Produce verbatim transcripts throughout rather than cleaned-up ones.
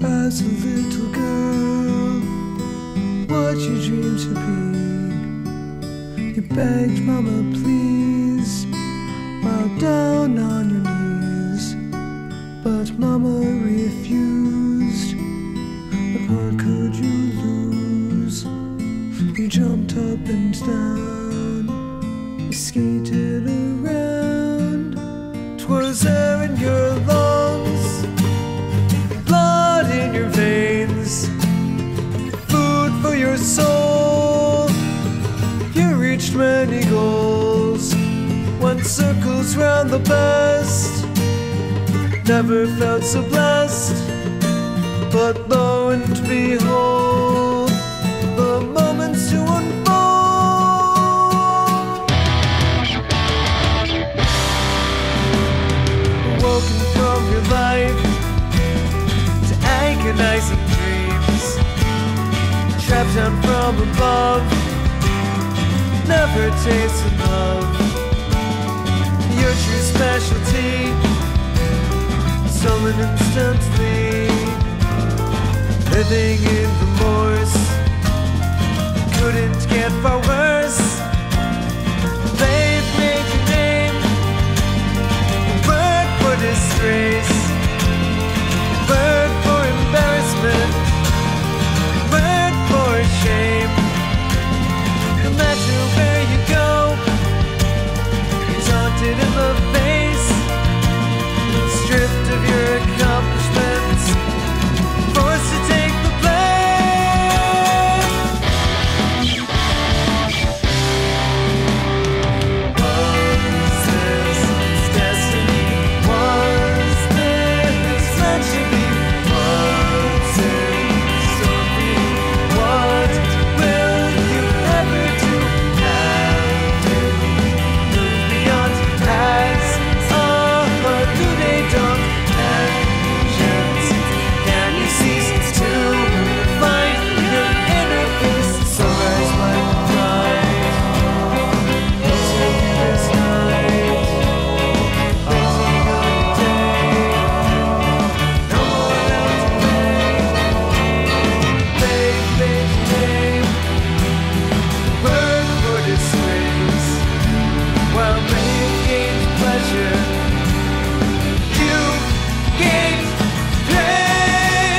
As a little girl, what you dreamed to be, you begged Mama please, while down on your knees. But Mama refused. But what could you lose? You jumped up and down, you skated around. 'Twas air in your lungs, blood in your veins, food for your soul. You reached many goals, went circles round the best. Never felt so blessed, but lo and behold, the moments to unfold. Woken from your life to agonizing dreams, trapped down from above, never tasted love. Your true specialty, stolen instantly, living in remorse, couldn't get far worse. They've made your name a word for disgrace, a word for embarrassment, a word for shame. No matter where you go, you're taunted in the face, stripped of your accomplishments, forced to take the blame. Was this destiny? Was this meant to be? Was it story? What will you ever do? Have you moved beyond as a two-day dog? Actions, can you cease to find your inner peace? Sunrise might rise into this night, waiting on a day, no more out to play. They've made your name a word for disgrace, while they gained pleasure, you gained pain.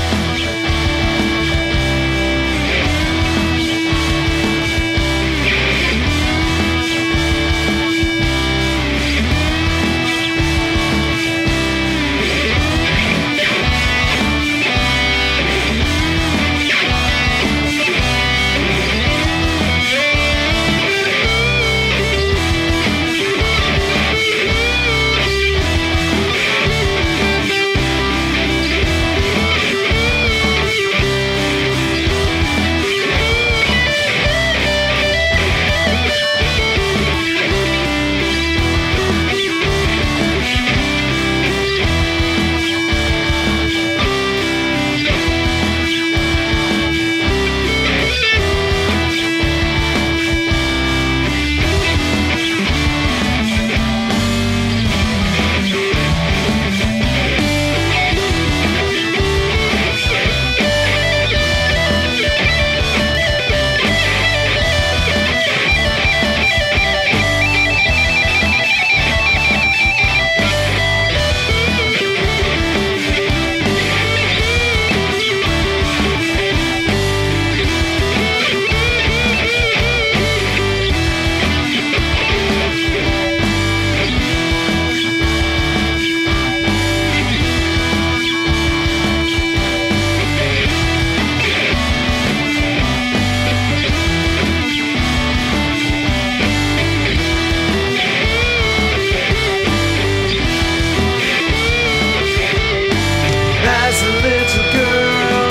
As a little girl,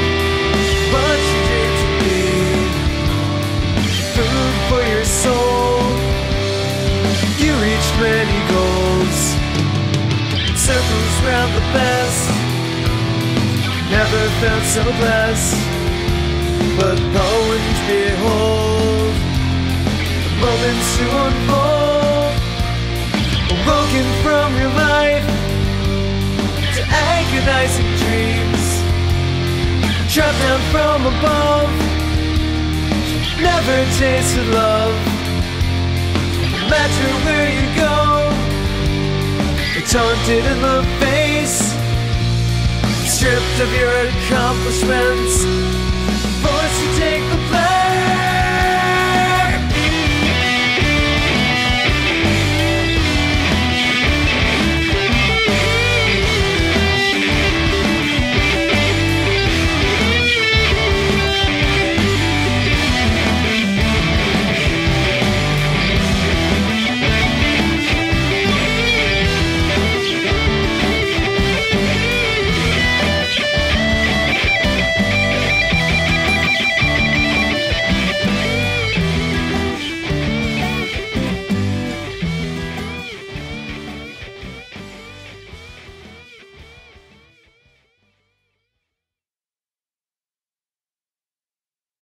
what you dreamed to be, food for your soul. You reached many goals, circles round the best, never felt so blessed. But lo and behold, the moments to unfold, awoken from your life to agonizing dreams, Dropped down from above, never tasted love. No matter where you go, it's taunted in the face, stripped of your accomplishments, forced to take the blame.